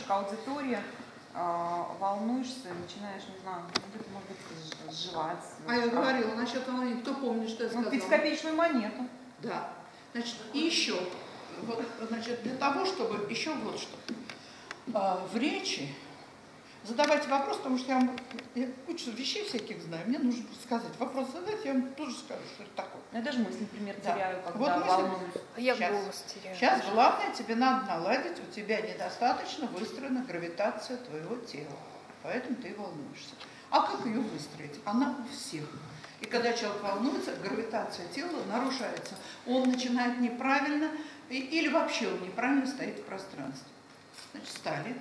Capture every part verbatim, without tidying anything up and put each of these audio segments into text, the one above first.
аудитория, э, волнуешься, начинаешь, не знаю, может быть, сживаться. А я говорила насчет волнения, кто помнит, что я сказала? Ну, пятикопеечную монету. Да. Значит, и еще, вот, значит, для того, чтобы еще вот что. А, в речи задавайте вопрос, потому что я вам я кучу вещей всяких знаю, мне нужно сказать. Вопрос задать, я вам тоже скажу, что это такое. Я даже мысль, например, да. теряю, когда вот волнуюсь. Я сейчас, голос теряю. Сейчас главное, тебе надо наладить, у тебя недостаточно выстроена гравитация твоего тела, поэтому ты волнуешься. А как ее выстроить? Она у всех. И когда человек волнуется, гравитация тела нарушается. Он начинает неправильно, или вообще он неправильно стоит в пространстве. Значит, встали.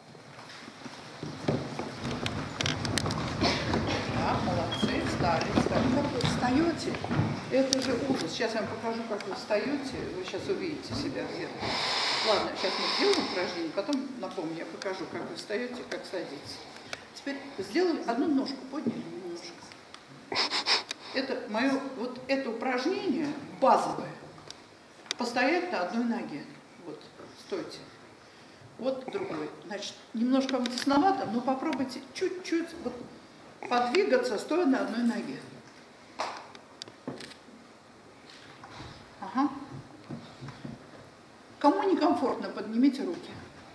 Да, молодцы, встали, встали. Как вы встаете, это же ужас. Сейчас я вам покажу, как вы встаете. Вы сейчас увидите себя вверх. Ладно, сейчас мы сделаем упражнение, потом напомню, я покажу, как вы встаете, как садитесь. Теперь сделали одну ножку, подняли немножко. Это мое, вот это упражнение базовое. Постоять на одной ноге. Вот, стойте. Вот другой. Значит, немножко вам тесновато, но попробуйте чуть-чуть вот подвигаться, стоя на одной ноге. Ага. Кому некомфортно, поднимите руки.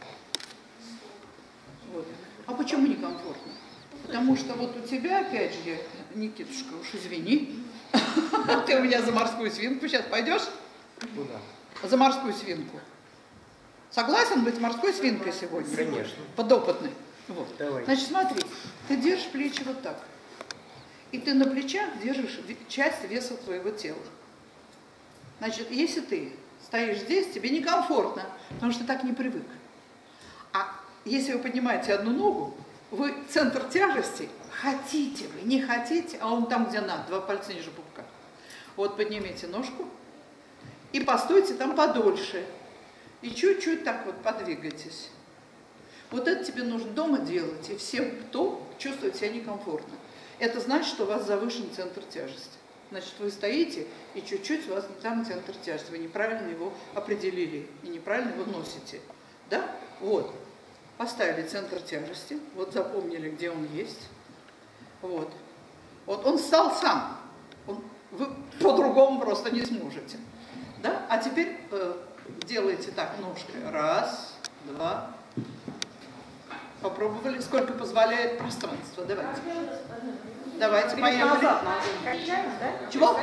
Вот. А почему некомфортно? Потому что вот у тебя, опять же, Никитушка, уж извини, ты у меня за морскую свинку сейчас пойдешь? Куда? За морскую свинку. Согласен быть морской свинкой сегодня? Конечно. Подопытный. Вот. Давай. Значит, смотри, ты держишь плечи вот так. И ты на плечах держишь часть веса твоего тела. Значит, если ты стоишь здесь, тебе некомфортно, потому что ты так не привык. А если вы поднимаете одну ногу, вы центр тяжести, хотите вы, не хотите, а он там, где надо, два пальца ниже пупка. Вот поднимите ножку и постойте там подольше. И чуть-чуть так вот подвигайтесь. Вот это тебе нужно дома делать, и всем, кто чувствует себя некомфортно. Это значит, что у вас завышен центр тяжести. Значит, вы стоите, и чуть-чуть у вас там центр тяжести. Вы неправильно его определили, и неправильно его носите. Да? Вот. Поставили центр тяжести, вот запомнили, где он есть. Вот. Вот он встал сам. Он, вы по-другому просто не сможете. Да? А теперь э, делайте так ножкой. Раз, два. Попробовали, сколько позволяет пространство. Давайте. Давайте, поехали. Качаем, да? Чего?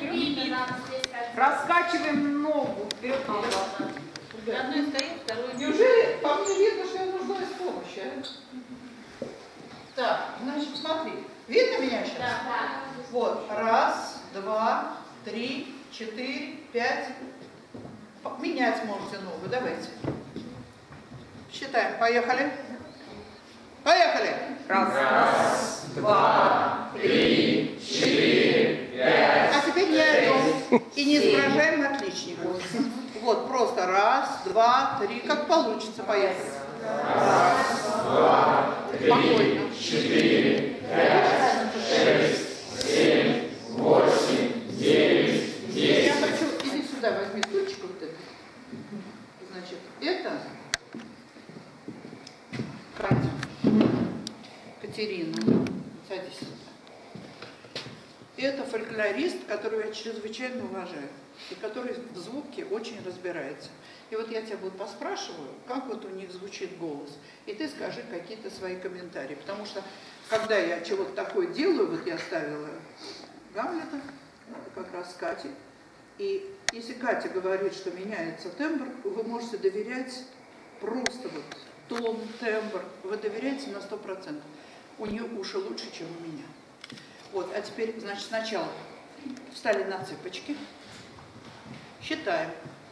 Раскачиваем ногу вперед-назад. Одной стоит, второй. Неужели по мне видно, что я нуждаюсь в помощи? А? Так, значит, смотри. Видно меня сейчас? Да, да. Вот. Раз, два, три, четыре, пять. Менять можете ногу. Давайте. Считаем. Поехали. Поехали. Раз, Раз, два, три, четыре, пять. А теперь не орем и не изображаем отличников. Вот, просто раз, два, три, как получится, поехали. Раз, два, три, четыре, пять, шесть, семь, восемь, девять, десять. Я хочу, иди сюда, возьми стульчик вот этот. Значит, это Катя, Катерина, садись сюда. Это фольклорист, которого я чрезвычайно уважаю, и который в звуке очень разбирается. И вот я тебя вот поспрашиваю, как вот у них звучит голос, и ты скажи какие-то свои комментарии. Потому что, когда я чего-то такое делаю, вот я ставила Гамлета, как раз с Катей, и если Катя говорит, что меняется тембр, вы можете доверять просто вот тон, тембр, вы доверяете на сто процентов. У нее уши лучше, чем у меня. Вот, а теперь, значит, сначала встали на цыпочки, считаем.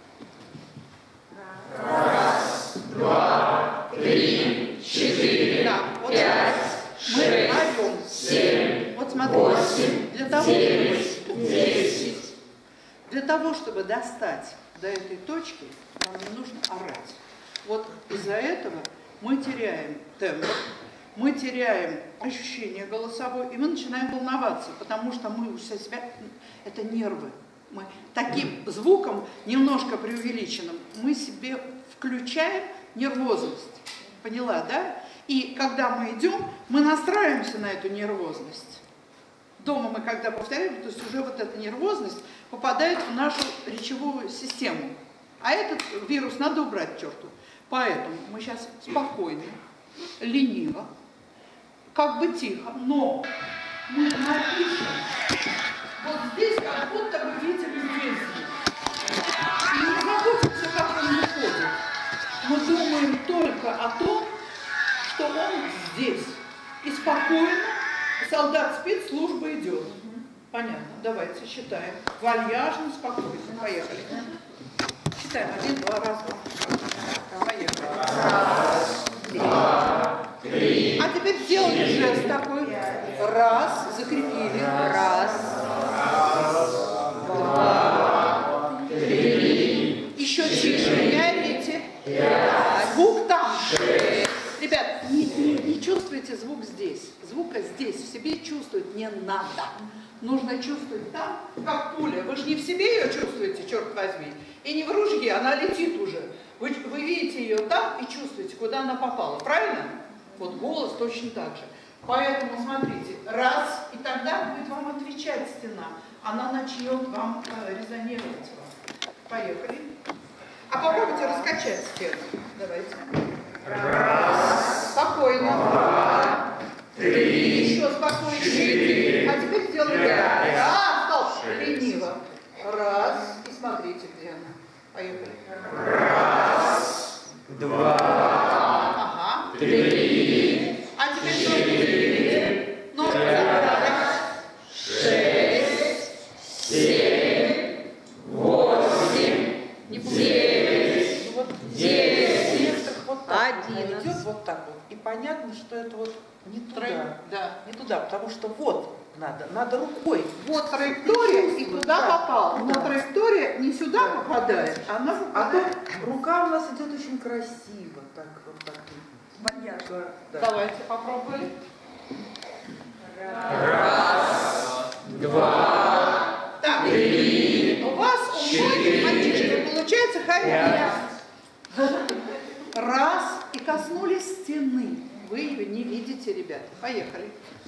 Раз, два, три, четыре, Да, вот пять, мы шесть, орем. семь, Вот смотрите, восемь, для того, девять, чтобы, десять. для того, чтобы достать до этой точки, нам не нужно орать. Вот из-за этого мы теряем тембр, мы теряем ощущение голосовое, и мы начинаем волноваться, потому что мы у себя, это нервы. Мы таким звуком, немножко преувеличенным, мы себе включаем нервозность. Поняла, да? И когда мы идем, мы настраиваемся на эту нервозность. Дома мы когда повторяем, то есть уже вот эта нервозность попадает в нашу речевую систему. А этот вирус надо убрать к черту. Поэтому мы сейчас спокойно, лениво, как бы тихо, но мы напишем вот здесь, как будто бы видим здесь. И не заботимся, как он выходит. Мы думаем только о том, что он здесь. И спокойно солдат спит, служба идет. Понятно. Давайте считаем. Вальяжно, спокойно. Поехали. Считаем. Один, два, раз, два. Поехали. Раз, два, три. А теперь сделали жест такой. Раз, закрепили. Раз, два, три. Еще тише. Не орите. Звук там. Ребят, не, не, не чувствуйте звук здесь. Звука здесь в себе чувствовать не надо. Нужно чувствовать там, как пуля. Вы же не в себе ее чувствуете, черт возьми. И не в ружье, она летит уже. Вы, вы видите ее там и чувствуете, куда она попала. Правильно? Вот голос точно так же. Поэтому смотрите, раз, и тогда будет вам отвечать стена. Она начнет вам э, резонировать. Поехали. А попробуйте раскачать стену. Давайте. Раз. Спокойно. Два. Три. Еще спокойно. Четыре. А теперь сделаем. Пять. А, стоп. Лениво. Раз. И смотрите, где она. Поехали. Раз. Два. Ага. Три. А теперь четыре. Ножки забрали. Шесть. Семь. Восемь. Девять. Девять. Вот так Одиннадцать. идет вот так вот. И понятно, что это вот не туда. Троек. Да. Не туда, потому что вот надо, надо рукой. Вот траектория, и туда Да. попал. Но траектория не сюда попадает, она А попадает. то рука у нас идет очень красиво. Так, вот так. Вальяжно. Да. Давайте попробуем. Раз, два, Так. три, У вас, у четыре, мальчишки, получается пять. Раз, и коснулись стены. Вы ее не видите, ребята. Поехали.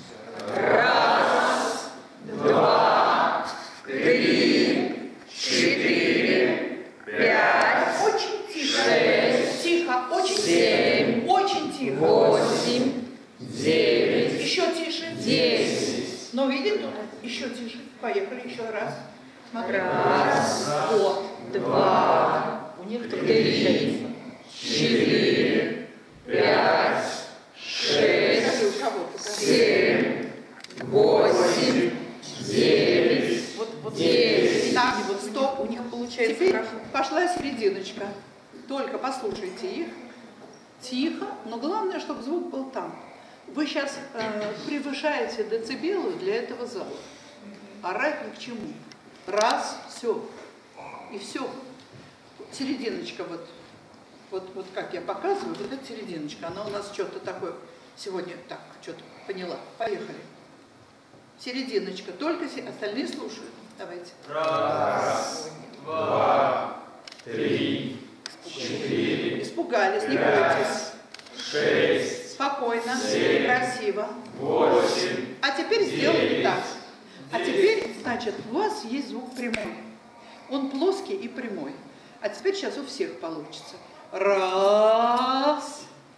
Раз, два, три, четыре, пять, Очень тихо. шесть, Тихо, очень семь, тихо. Очень тихо. восемь, девять, Еще тише. десять. Ну, видите? Еще тише. Поехали еще раз. Смотри. Раз, Вот. два, У некоторых три, четыре, пять, шесть, Покажи, у кого покажи. семь, восемь, девять, Вот, вот девять. Так, вот стоп. у них получается Теперь хорошо. пошла серединочка. Только послушайте их. Тихо, но главное, чтобы звук был там. Вы сейчас э, превышаете децибелы для этого зала. Орать ни к чему. Раз, все. И все. Серединочка вот. Вот, вот как я показываю, вот эта серединочка, она у нас что-то такое сегодня, так, что-то поняла. Поехали. Серединочка, только се... остальные слушают. Давайте. Раз, два, три, четыре, Испугались, не пять, бойтесь. шесть, Спокойно, семь, красиво. восемь, А теперь сделаем девять, так. А десять. теперь, значит, у вас есть звук прямой. Он плоский и прямой. А теперь сейчас у всех получится. Раз,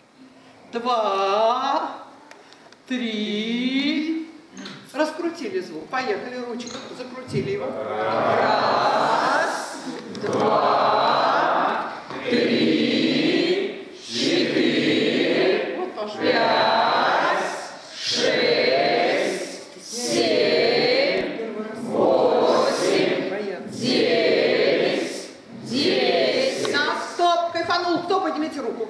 два, три. Раскрутили звук. Поехали, ручку. Закрутили его. Раз, два, три, четыре, вот пошли. пять, шесть, семь, восемь, Боятся. девять, десять. Так, стоп, кайфанул. Кто, поднимите руку.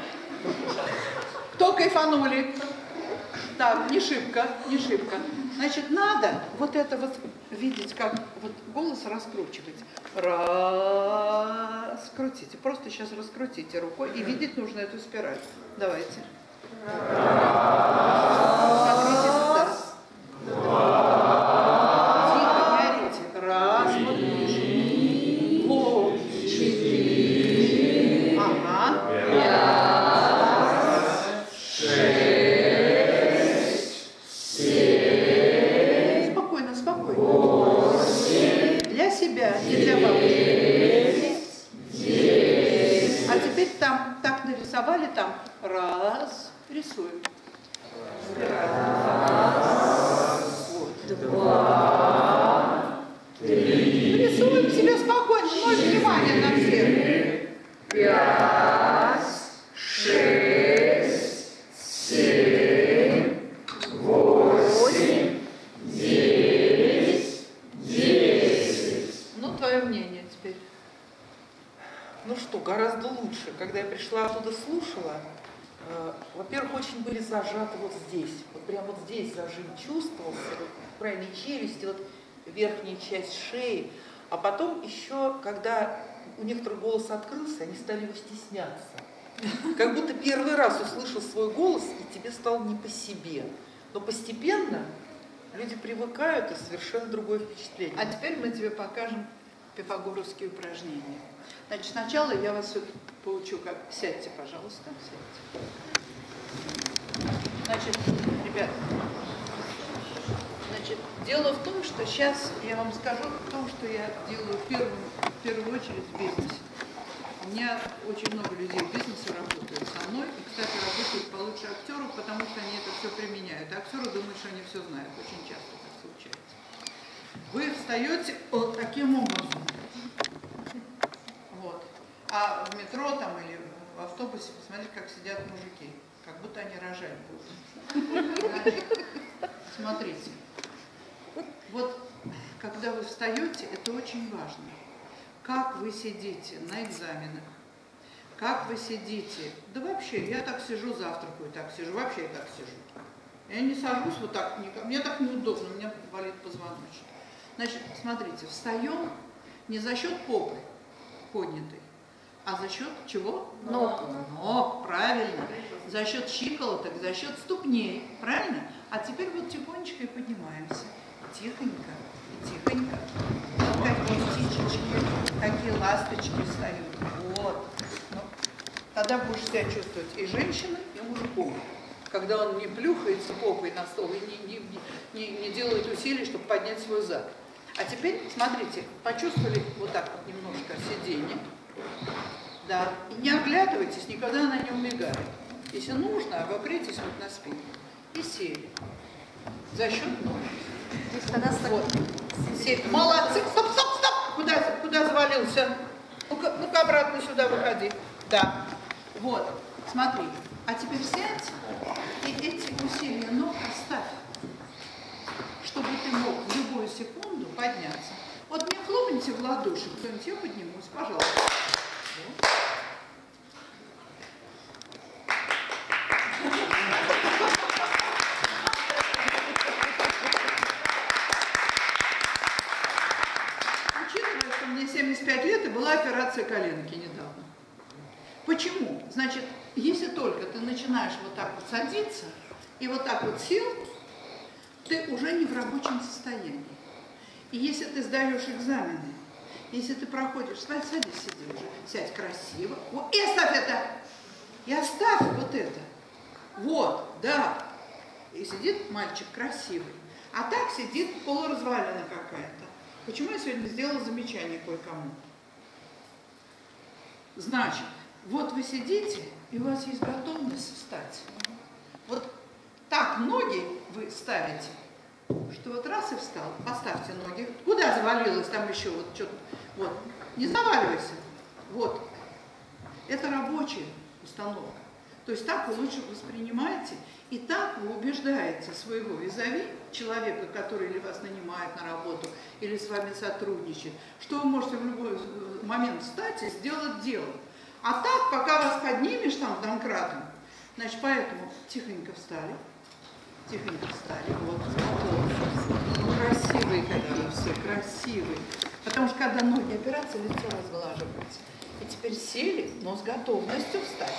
Кто кайфанули? Так, не шибко, не шибко. Значит, надо вот это вот видеть, как вот голос раскручивать. Раскрутите, просто сейчас раскрутите рукой и видеть нужно эту спираль. Давайте. Смотрите сюда. Тихо, не орите. Раз, вот пишем. Вот. Четыре. Ага. счетам. Раз. Рисуем. Раз, Вот. два, три, Рисуем себе спокойно. Ноль внимания на всех. пять, шесть, семь, восемь, девять, десять. Ну, твое мнение теперь. Ну что, гораздо лучше. Когда я пришла оттуда, слушала, э, во-первых, очень были зажаты вот здесь. Вот прям вот здесь зажим чувствовался, вот в крайней челюсти, вот верхняя часть шеи. А потом еще, когда у некоторых голос открылся, они стали его стесняться. Как будто первый раз услышал свой голос, и тебе стало не по себе. Но постепенно люди привыкают, и совершенно другое впечатление. А теперь мы тебе покажем пифагоровские упражнения. Значит, сначала я вас вот поучу, как... Сядьте, пожалуйста, сядьте. Значит, ребят, значит, дело в том, что сейчас я вам скажу о том, что я делаю первым, в первую очередь в бизнесе. У меня очень много людей в бизнесе работают со мной, и, кстати, работают получше актеров, потому что они это все применяют. А актеры думают, что они все знают. Очень часто так случается. Вы встаете вот таким образом. Вот. А в метро там или в автобусе посмотрите, как сидят мужики. Как будто они рожать будут. Значит, смотрите. Вот когда вы встаете, это очень важно. Как вы сидите на экзаменах, как вы сидите. Да вообще, я так сижу, завтракаю, так сижу, вообще я так сижу. Я не сажусь вот так, мне так неудобно, у меня болит позвоночник. Значит, смотрите, встаем не за счет попы поднятой, а за счет чего? Ног. Ног, правильно. За счет щиколоток, за счет ступней, правильно? А теперь вот тихонечко и поднимаемся. Тихонько, и тихонько. Вот такие птичечки, такие ласточки встают. Вот. Ну, тогда будешь себя чувствовать и женщиной, и мужиком. Когда он не плюхается попой на стол и не, не, не, не делает усилий, чтобы поднять свой зад. А теперь, смотрите, почувствовали вот так вот немножко сиденье. Да. И не оглядывайтесь, никогда она не убегает. Если нужно, обопритесь вот на спину. И сели. За счет ног. Вот. Сели. Молодцы. Стоп, стоп, стоп. Куда, куда завалился? Ну-ка, ну-ка обратно сюда выходи. Да. Вот. Смотри. А теперь сядь и эти усилия ног оставь, чтобы ты мог в любую секунду подняться. Вот мне хлопните в ладоши, кто-нибудь, я поднимусь, пожалуйста. Вот. Учитывая, что мне семьдесят пять лет и была операция коленки недавно. Почему? Значит, если только ты начинаешь вот так вот садиться и вот так вот сел, ты уже не в рабочем состоянии. И если ты сдаешь экзамены, если ты проходишь, садись, сиди уже, сядь красиво, вот, и оставь это, и оставь вот это, вот, да, и сидит мальчик красивый, а так сидит полуразвалина какая-то. Почему я сегодня сделала замечание кое-кому? Значит, вот вы сидите, и у вас есть готовность встать. Вот так ноги вы ставите, что вот раз и встал, поставьте ноги. Куда завалилось там еще вот что-то? Вот, не заваливайся. Вот, это рабочая установка. То есть так вы лучше воспринимаете, и так вы убеждаете своего визави, человека, который или вас нанимает на работу, или с вами сотрудничает, что вы можете в любой момент встать и сделать дело. А так, пока вас поднимешь там домкратом, значит, поэтому тихонько встали, тихонько встали, вот, готовы. Красивые какие все, красивые. Потому что когда ноги опираться, лицо разглаживается. И теперь сели, но с готовностью встать.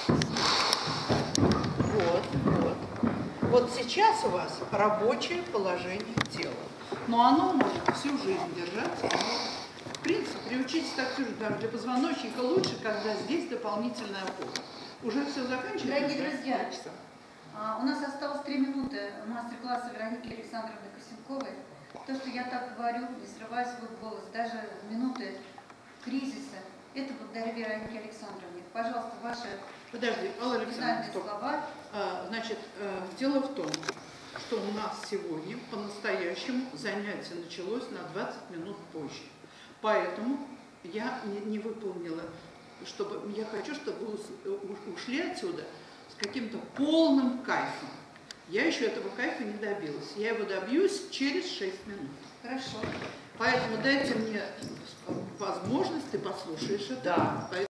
Вот, вот. Вот сейчас у вас рабочее положение тела. Но оно может всю жизнь держаться. В принципе, приучитесь так всю жизнь. Даже для позвоночника лучше, когда здесь дополнительная опора. Уже все заканчивается? Дорогие друзья, у нас осталось три минуты мастер-класса Вероники Александровны Косенковой. То, что я так говорю, не срывая свой голос, даже в минуты кризиса, это благодарю Веронике Александровне. Пожалуйста, ваши Подожди, Алла Александровна, финальные стоп. слова. А, Значит, э, дело в том, что у нас сегодня по-настоящему занятие началось на двадцать минут позже. Поэтому я не, не выполнила, чтобы я хочу, чтобы вы ус- у- ушли отсюда с каким-то полным кайфом. Я еще этого кайфа не добилась. Я его добьюсь через шесть минут. Хорошо. Поэтому дайте мне возможность, ты послушаешь это. Да.